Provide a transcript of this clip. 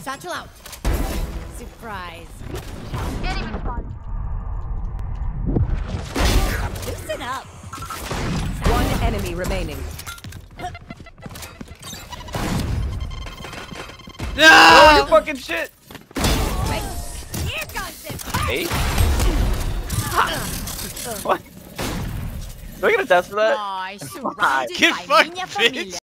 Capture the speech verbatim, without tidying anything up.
Satchel out. Surprise. Loosen up. One enemy remaining. No! Oh, you fucking shit! Right. Here comes it. Eight? What? Do I get a test for that? Ay, surrounded Get by fucked, Niña bitch. Familia.